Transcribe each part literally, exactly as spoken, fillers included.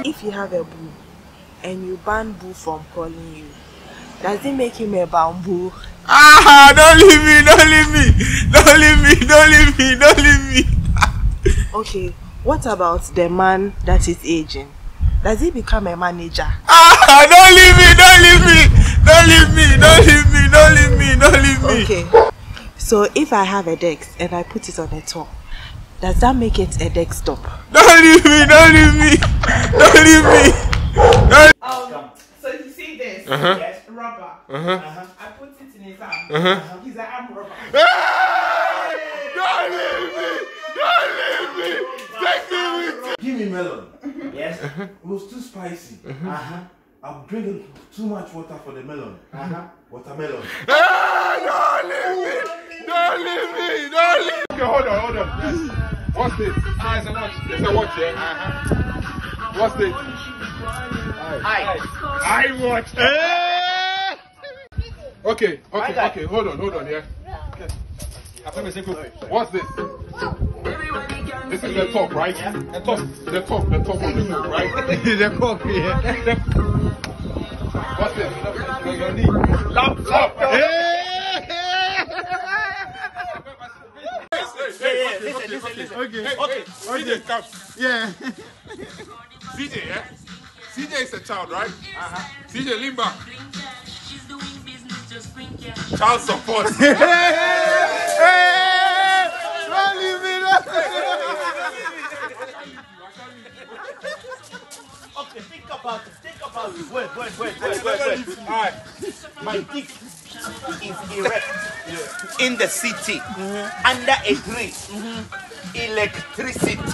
if you have a boo and you ban boo from calling you, does it make him a bamboo? Ah, don't leave me, don't leave me, don't leave me, don't leave me, don't leave me. Okay, what about the man that is aging? Does he become a manager? Ah, don't leave me, don't leave me, don't leave me, don't leave me, don't leave me, don't leave me. Okay, so if I have a desk and I put it on a top, does that make it a desktop? Don't leave me, don't leave me, don't leave me. Don't Um, so you see this? Uh-huh. Yes, rubber. Uh-huh. Uh-huh. I put it in his arm. Uh-huh. He's like, I'm rubber. Hey! Don't leave me, don't leave me, take me with you. Give me melon. Yes. It was too spicy. Uh-huh. I'm drinking too much water for the melon. Uh-huh. Watermelon. Hey, don't leave me, don't leave me, don't leave me. Okay, hold on, hold on. Yes. What's this? Ah, it's a watch. It's a watch, yeah? Uh-huh. What's this? I. I watch. Hey! Okay, okay, okay. Hold on, hold on, yeah. Okay. What's this? This is the top, right? The top, the top, the top of the top, right? The top, yeah. What's this? Your knee. Laptop. Hey! Yeah, listen, listen, listen. Okay, okay, C J, come. Yeah. C J, yeah? C J is a child, right? Uh-huh. C J, lean back. Child support. Hey! Don't leave me, Okay, think about it. Think about it. Wait, wait, wait, wait, wait, wait. Alright. My dick is erect in the city under a tree. Electricity.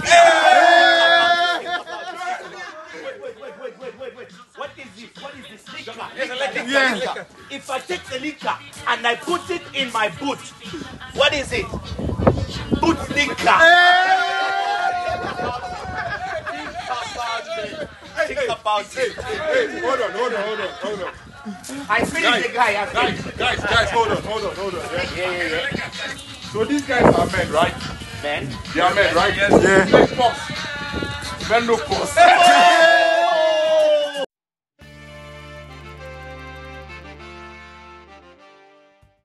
Wait, wait, wait, wait, wait, wait, wait. What is this? What is this? Liquor. Yeah. Liquor. If I take the liquor and I put it in my boot, what is it? Boot liquor. Think about it. Hey, hey, hold on, hold on, hold on, hold on. I finished the guy. I Guys, guys, guys, hold on, hold on, hold on. Yeah, yeah, yeah. yeah. So these guys are men, right? Man. They are men, right? Yes. Yeah. Let's pause. Men no pause.